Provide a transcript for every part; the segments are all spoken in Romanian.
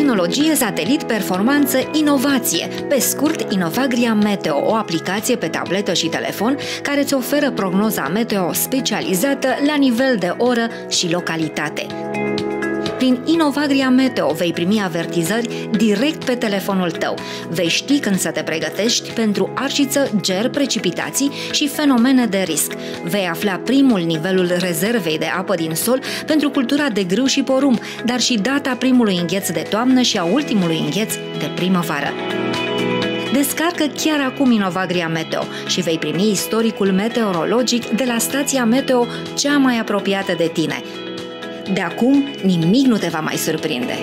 tehnologie, satelit, performanță, inovație. Pe scurt, Inovagria Meteo, o aplicație pe tabletă și telefon care îți oferă prognoza meteo specializată la nivel de oră și localitate. Prin Inovagria Meteo vei primi avertizări direct pe telefonul tău. Vei ști când să te pregătești pentru arșiță, ger, precipitații și fenomene de risc. Vei afla primul nivelul rezervei de apă din sol pentru cultura de grâu și porumb, dar și data primului îngheț de toamnă și a ultimului îngheț de primăvară. Descarcă chiar acum Inovagria Meteo și vei primi istoricul meteorologic de la stația meteo cea mai apropiată de tine. De acum, nimic nu te va mai surprinde.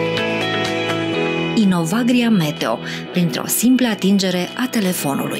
Inovagria Meteo, printr-o simplă atingere a telefonului.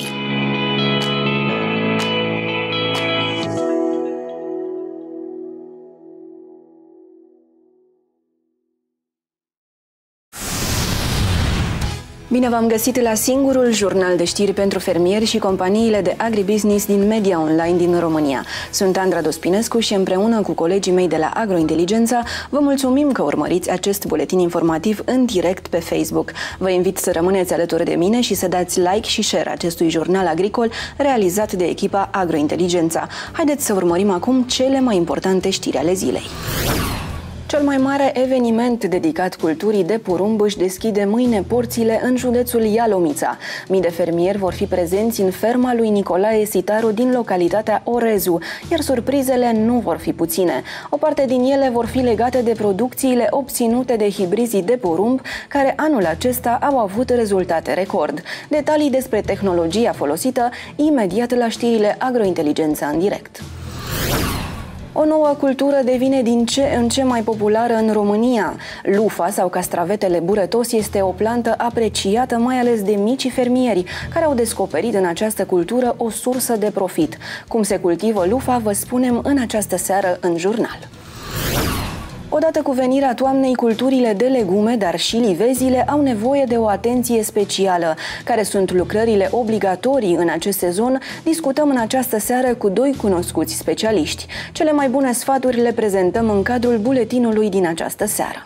Bine v-am găsit la singurul jurnal de știri pentru fermieri și companiile de agribusiness din media online din România. Sunt Andra Dospinescu și împreună cu colegii mei de la Agrointeligența vă mulțumim că urmăriți acest buletin informativ în direct pe Facebook. Vă invit să rămâneți alături de mine și să dați like și share acestui jurnal agricol realizat de echipa Agrointeligența. Haideți să urmărim acum cele mai importante știri ale zilei. Cel mai mare eveniment dedicat culturii de porumb își deschide mâine porțile în județul Ialomița. Mii de fermieri vor fi prezenți în ferma lui Nicolae Sitaru din localitatea Orezu, iar surprizele nu vor fi puține. O parte din ele vor fi legate de producțiile obținute de hibrizii de porumb, care anul acesta au avut rezultate record. Detalii despre tehnologia folosită imediat la știrile Agrointeligența în direct. O nouă cultură devine din ce în ce mai populară în România. Lufa sau castravetele burătos este o plantă apreciată mai ales de micii fermieri, care au descoperit în această cultură o sursă de profit. Cum se cultivă lufa, vă spunem în această seară în jurnal. Odată cu venirea toamnei, culturile de legume, dar și livezile au nevoie de o atenție specială. Care sunt lucrările obligatorii în acest sezon? Discutăm în această seară cu doi cunoscuți specialiști. Cele mai bune sfaturi le prezentăm în cadrul buletinului din această seară.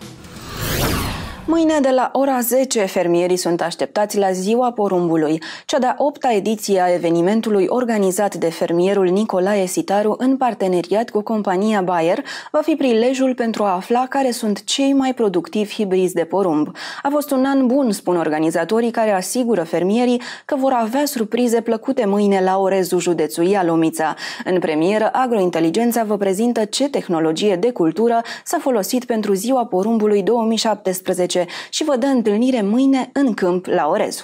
Mâine de la ora 10, fermierii sunt așteptați la Ziua Porumbului. Cea de-a 8-a ediție a evenimentului organizat de fermierul Nicolae Sitaru în parteneriat cu compania Bayer va fi prilejul pentru a afla care sunt cei mai productivi hibrizi de porumb. A fost un an bun, spun organizatorii, care asigură fermierii că vor avea surprize plăcute mâine la Orezu, județul Ialomița. În premieră, Agrointeligența vă prezintă ce tehnologie de cultură s-a folosit pentru Ziua Porumbului 2017 și vă dă întâlnire mâine în câmp la Orezu.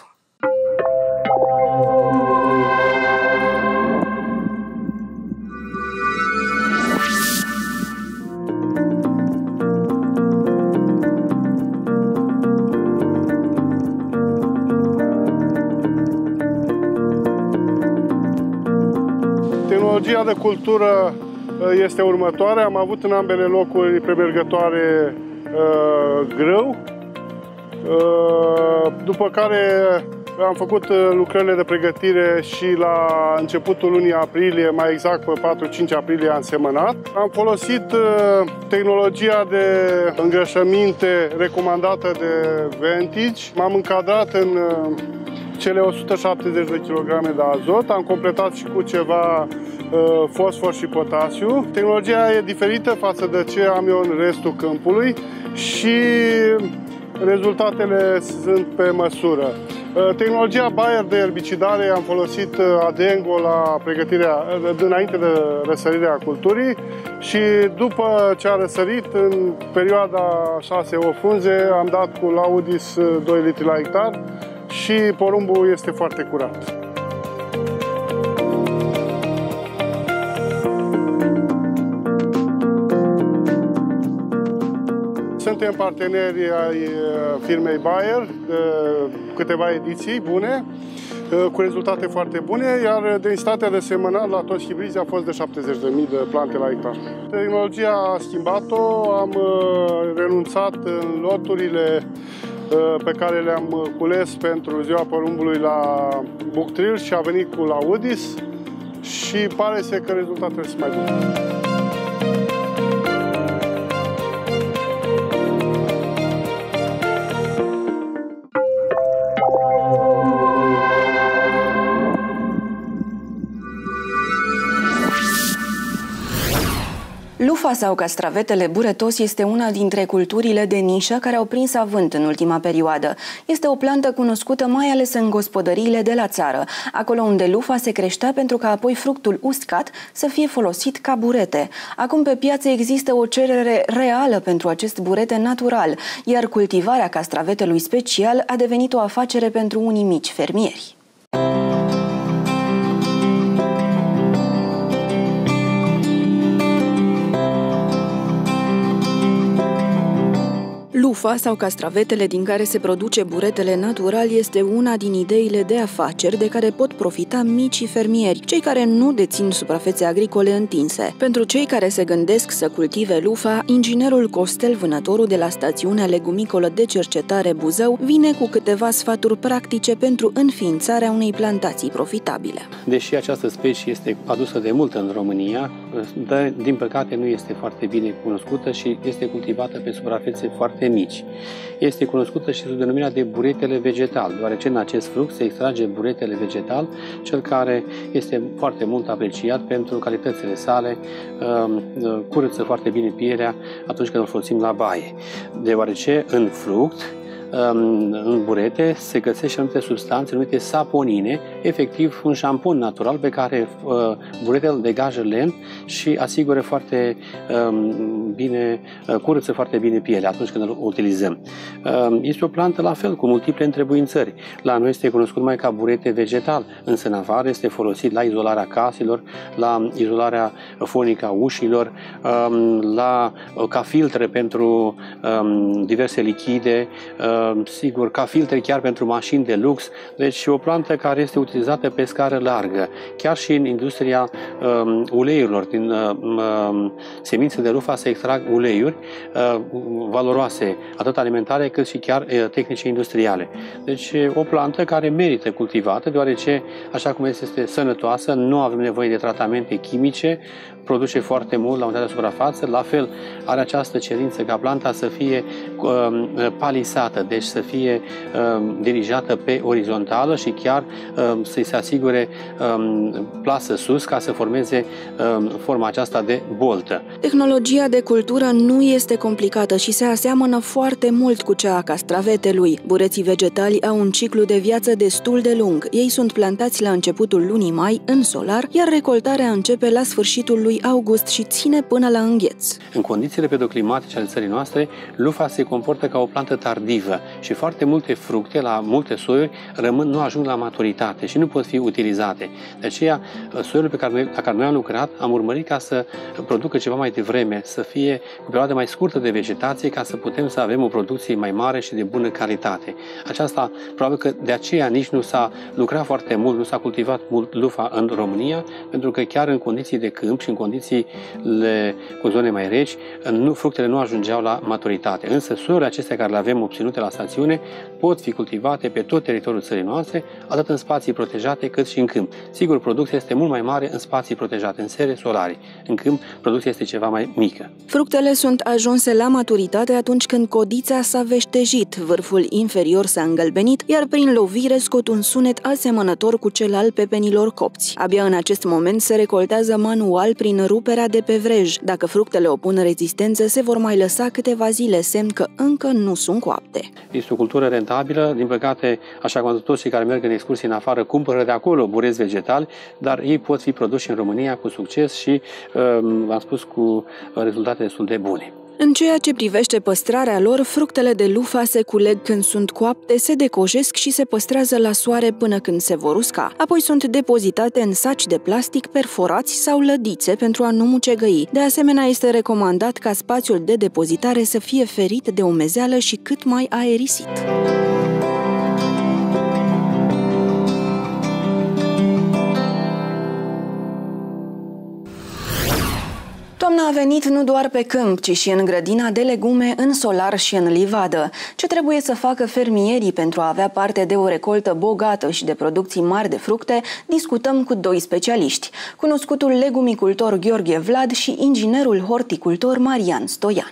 Tehnologia de cultură este următoarea. Am avut în ambele locuri premergătoare grâu, după care am făcut lucrările de pregătire și la începutul lunii aprilie, mai exact pe 4-5 aprilie, am semănat. Am folosit tehnologia de îngrășăminte recomandată de Vantage. M-am încadrat în cele 170 de kg de azot, am completat și cu ceva fosfor și potasiu. Tehnologia e diferită față de ce am eu în restul câmpului și rezultatele sunt pe măsură. Tehnologia Bayer de erbicidare am folosit Adengo la pregătirea dinainte de răsărirea culturii și după ce a răsărit, în perioada 6-8 frunze, am dat cu Laudis 2 litri la hectar și porumbul este foarte curat. Suntem parteneri ai firmei Bayer, câteva ediții bune, cu rezultate foarte bune, iar densitatea de semănat la toți hibrizii a fost de 70.000 de plante la hectar. Tehnologia a schimbat-o, am renunțat în loturile pe care le-am cules pentru Ziua Porumbului la Buctril și a venit cu Laudis și pare să că rezultatele sunt mai bune. Lufa sau castravetele buretos este una dintre culturile de nișă care au prins avânt în ultima perioadă. Este o plantă cunoscută mai ales în gospodăriile de la țară, acolo unde lufa se creștea pentru ca apoi fructul uscat să fie folosit ca burete. Acum pe piață există o cerere reală pentru acest burete natural, iar cultivarea castravetelui special a devenit o afacere pentru unii mici fermieri. Lufa sau castravetele din care se produce buretele natural este una din ideile de afaceri de care pot profita micii fermieri, cei care nu dețin suprafețe agricole întinse. Pentru cei care se gândesc să cultive lufa, inginerul Costel, vânătorul de la stațiunea legumicolă de cercetare Buzău, vine cu câteva sfaturi practice pentru înființarea unei plantații profitabile. Deși această specie este adusă de mult în România, din păcate nu este foarte bine cunoscută și este cultivată pe suprafețe foarte mici. Este cunoscută și sub denumirea de buretele vegetal, deoarece în acest fruct se extrage buretele vegetal, cel care este foarte mult apreciat pentru calitățile sale, curăță foarte bine pielea atunci când îl folosim la baie, deoarece în fruct, în burete se găsesc anumite substanțe numite saponine, efectiv un șampun natural pe care buretele îl degajă lent și asigură foarte bine, curăță foarte bine pielea atunci când îl utilizăm. Este o plantă la fel, cu multiple întrebuințări. La noi este cunoscut mai ca burete vegetal, însă în afară este folosit la izolarea caselor, la izolarea fonică a ușilor, ca filtre pentru diverse lichide, sigur, ca filtre chiar pentru mașini de lux, deci o plantă care este utilizată pe scară largă. Chiar și în industria uleiurilor, din semințe de lufa se extrag uleiuri valoroase, atât alimentare cât și chiar tehnice industriale. Deci o plantă care merită cultivată, deoarece, așa cum este sănătoasă, nu avem nevoie de tratamente chimice, produce foarte mult la unitatea de suprafață, la fel are această cerință ca planta să fie palisată, deci să fie dirijată pe orizontală și chiar să-i se asigure plasă sus ca să formeze forma aceasta de boltă. Tehnologia de cultură nu este complicată și se aseamănă foarte mult cu cea a castravetelui. Bureții vegetali au un ciclu de viață destul de lung. Ei sunt plantați la începutul lunii mai, în solar, iar recoltarea începe la sfârșitul lui august și ține până la îngheț. În condițiile pedoclimatice ale țării noastre, lufa se comportă ca o plantă tardivă și foarte multe fructe la multe soiuri nu ajung la maturitate și nu pot fi utilizate. De aceea, soiul la care noi am lucrat, am urmărit ca să producă ceva mai devreme, să fie o perioadă mai scurtă de vegetație, ca să putem să avem o producție mai mare și de bună calitate. Aceasta, probabil că de aceea nici nu s-a lucrat foarte mult, nu s-a cultivat mult lufa în România, pentru că chiar în condiții de câmp și în condițiile cu zone mai reci, fructele nu ajungeau la maturitate. Însă soiurile acestea care le avem obținute la stațiune pot fi cultivate pe tot teritoriul țării noastre, atât în spații protejate cât și în câmp. Sigur, producția este mult mai mare în spații protejate, în sere solare. În câmp, producția este ceva mai mică. Fructele sunt ajunse la maturitate atunci când codița s-a veștejit, vârful inferior s-a îngălbenit, iar prin lovire scot un sunet asemănător cu cel al pepenilor copți. Abia în acest moment se recoltează manual prin ruperea de pe vrej. Dacă fructele opun rezistență, se vor mai lăsa câteva zile, semn că încă nu sunt coapte. Este o cultură rentabilă, din păcate, așa cum toți cei care merg în excursii în afară cumpără de acolo bureți vegetali, dar ei pot fi produși în România cu succes și, am spus, cu rezultate destul de bune. În ceea ce privește păstrarea lor, fructele de lufa se culeg când sunt coapte, se decojesc și se păstrează la soare până când se vor usca. Apoi sunt depozitate în saci de plastic perforați sau lădițe pentru a nu mucegăi. De asemenea, este recomandat ca spațiul de depozitare să fie ferit de umezeală și cât mai aerisit. Toamna a venit nu doar pe câmp, ci și în grădina de legume, în solar și în livadă. Ce trebuie să facă fermierii pentru a avea parte de o recoltă bogată și de producții mari de fructe, discutăm cu doi specialiști, cunoscutul legumicultor Gheorghe Vlad și inginerul horticultor Marian Stoian.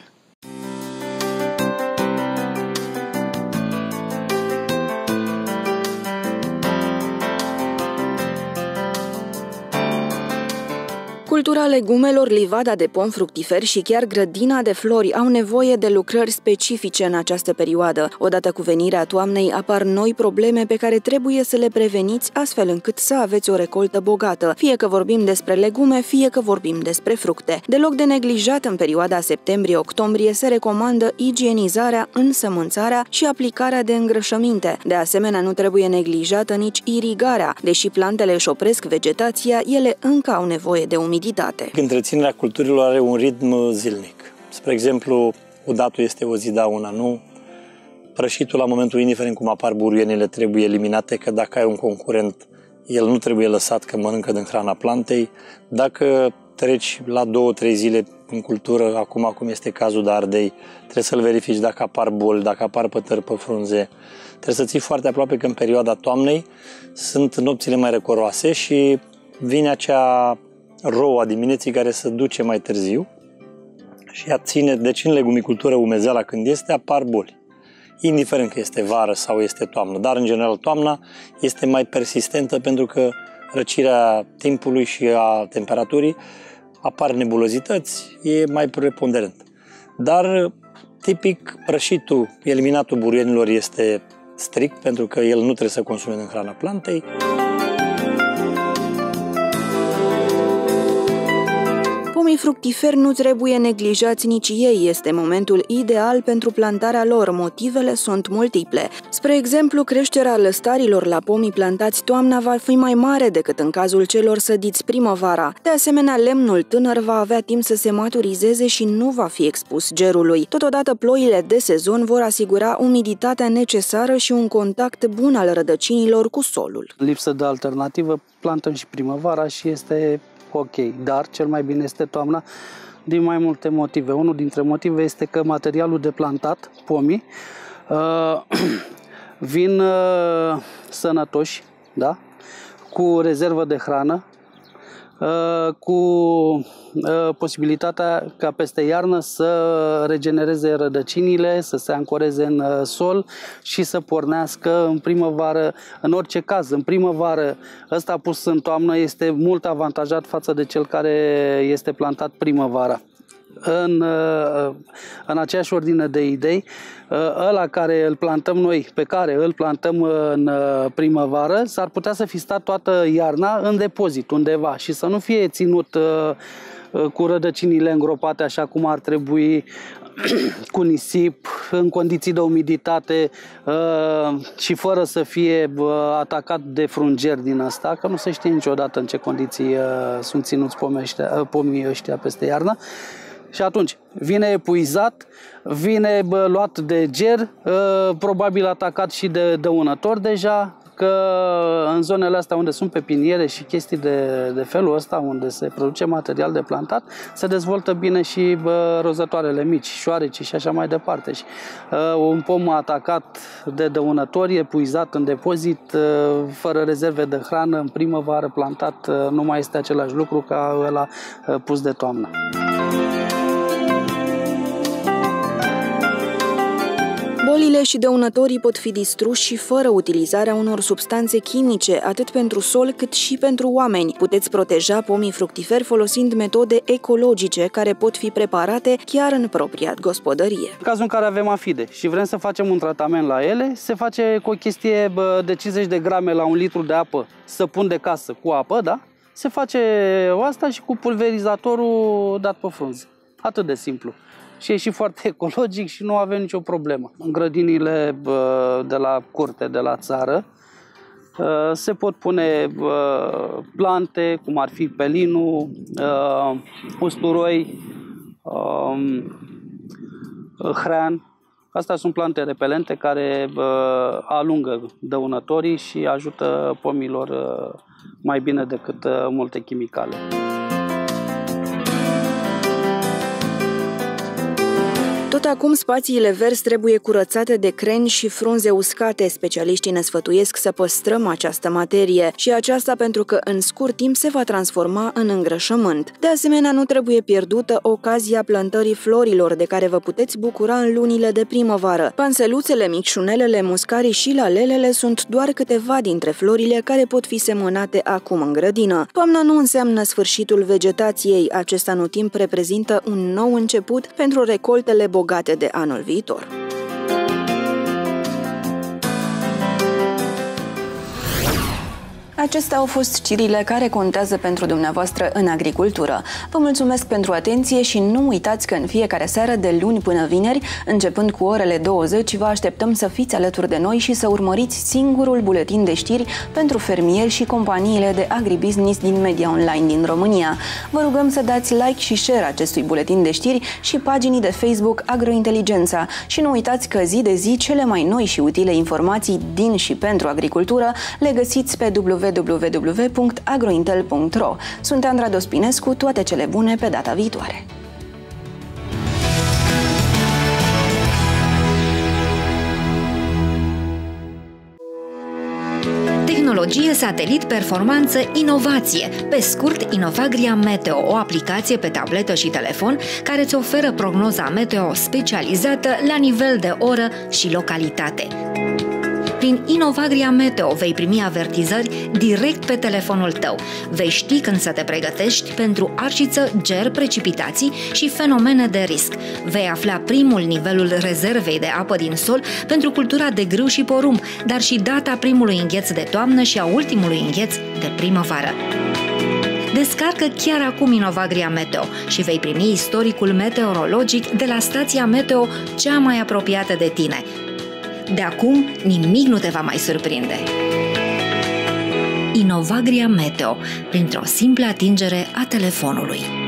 Cultura legumelor, livada de pom fructifer și chiar grădina de flori au nevoie de lucrări specifice în această perioadă. Odată cu venirea toamnei apar noi probleme pe care trebuie să le preveniți astfel încât să aveți o recoltă bogată, fie că vorbim despre legume, fie că vorbim despre fructe. Deloc de neglijat în perioada septembrie-octombrie se recomandă igienizarea, însămânțarea și aplicarea de îngrășăminte. De asemenea, nu trebuie neglijată nici irigarea. Deși plantele își opresc vegetația, ele încă au nevoie de umiditate. Întreținerea culturilor are un ritm zilnic. Spre exemplu, udatul este o zi da, una nu. Prășitul, la momentul, indiferent cum apar buruienile, trebuie eliminate, că dacă ai un concurent, el nu trebuie lăsat că mănâncă din hrana plantei. Dacă treci la 2-3 zile în cultură, acum cum este cazul de ardei, trebuie să-l verifici dacă apar boli, dacă apar pătări pe frunze. Trebuie să ții foarte aproape că în perioada toamnei sunt nopțile mai răcoroase și vine acea rouă a dimineții care se duce mai târziu și ea ține, deci în legumicultură umezeala când este, apar boli. Indiferent că este vară sau este toamnă, dar în general toamna este mai persistentă pentru că răcirea timpului și a temperaturii apar nebulozități, e mai preponderent. Dar tipic prășitul, eliminatul buruienilor este strict pentru că el nu trebuie să consume din hrana plantei. Pomii fructiferi nu trebuie neglijați nici ei, este momentul ideal pentru plantarea lor, motivele sunt multiple. Spre exemplu, creșterea lăstarilor la pomii plantați toamna va fi mai mare decât în cazul celor sădiți primăvara. De asemenea, lemnul tânăr va avea timp să se maturizeze și nu va fi expus gerului. Totodată, ploile de sezon vor asigura umiditatea necesară și un contact bun al rădăcinilor cu solul. Lipsă de alternativă, plantăm și primăvara și este ok, dar cel mai bine este toamna din mai multe motive. Unul dintre motive este că materialul de plantat, pomii, vin sănătoși, da? Cu rezervă de hrană, cu posibilitatea ca peste iarnă să regenereze rădăcinile, să se ancoreze în sol și să pornească în primăvară. În orice caz, în primăvară, ăsta pus în toamnă este mult avantajat față de cel care este plantat primăvara. În aceeași ordine de idei, ăla care îl plantăm noi, pe care îl plantăm în primăvară, s-ar putea să fi stat toată iarna în depozit undeva și să nu fie ținut cu rădăcinile îngropate așa cum ar trebui, cu nisip, în condiții de umiditate și fără să fie atacat de frungeri din asta, că nu se știe niciodată în ce condiții sunt ținuți pomii ăștia peste iarnă. Și atunci vine epuizat, vine luat de ger, probabil atacat și de dăunători deja, că în zonele astea unde sunt pepiniere și chestii de felul ăsta, unde se produce material de plantat, se dezvoltă bine și rozătoarele mici, șoarecii și așa mai departe. Și un pom atacat de dăunători, epuizat în depozit, fără rezerve de hrană, în primăvară plantat, nu mai este același lucru ca ăla pus de toamnă. Bolile și dăunătorii pot fi distruși și fără utilizarea unor substanțe chimice, atât pentru sol cât și pentru oameni. Puteți proteja pomii fructiferi folosind metode ecologice care pot fi preparate chiar în propria gospodărie. În cazul în care avem afide și vrem să facem un tratament la ele, se face cu o chestie de 50 de grame la 1 litru de apă, săpun de casă cu apă, da? Se face asta și cu pulverizatorul dat pe frunze. Atât de simplu. Și e și foarte ecologic și nu avem nicio problemă. În grădinile de la curte, de la țară, se pot pune plante, cum ar fi pelinul, usturoi, hrean. Astea sunt plante repelente care alungă dăunătorii și ajută pomilor mai bine decât multe chimicale. Tot acum, spațiile verzi trebuie curățate de creni și frunze uscate. Specialiștii ne sfătuiesc să păstrăm această materie și aceasta pentru că în scurt timp se va transforma în îngrășământ. De asemenea, nu trebuie pierdută ocazia plantării florilor de care vă puteți bucura în lunile de primăvară. Panseluțele, micșunelele, muscarii și lalelele sunt doar câteva dintre florile care pot fi semănate acum în grădină. Toamna nu înseamnă sfârșitul vegetației. Acest anotimp reprezintă un nou început pentru recoltele bogate de anul viitor. Acestea au fost știrile care contează pentru dumneavoastră în agricultură. Vă mulțumesc pentru atenție și nu uitați că în fiecare seară de luni până vineri, începând cu orele 20, vă așteptăm să fiți alături de noi și să urmăriți singurul buletin de știri pentru fermieri și companiile de agribusiness din media online din România. Vă rugăm să dați like și share acestui buletin de știri și paginii de Facebook Agrointeligența și nu uitați că zi de zi cele mai noi și utile informații din și pentru agricultură le găsiți pe www.agrointel.ro. Sunt Andra Dospinescu, toate cele bune pe data viitoare! Tehnologie, satelit, performanță, inovație. Pe scurt, Inovagria Meteo, o aplicație pe tabletă și telefon care îți oferă prognoza meteo specializată la nivel de oră și localitate. Prin Inovagria Meteo vei primi avertizări direct pe telefonul tău. Vei ști când să te pregătești pentru arșiță, ger, precipitații și fenomene de risc. Vei afla primul nivelul rezervei de apă din sol pentru cultura de grâu și porumb, dar și data primului îngheț de toamnă și a ultimului îngheț de primăvară. Descarcă chiar acum Inovagria Meteo și vei primi istoricul meteorologic de la stația meteo cea mai apropiată de tine. De acum, nimic nu te va mai surprinde. Inovagria Meteo, printr-o simplă atingere a telefonului.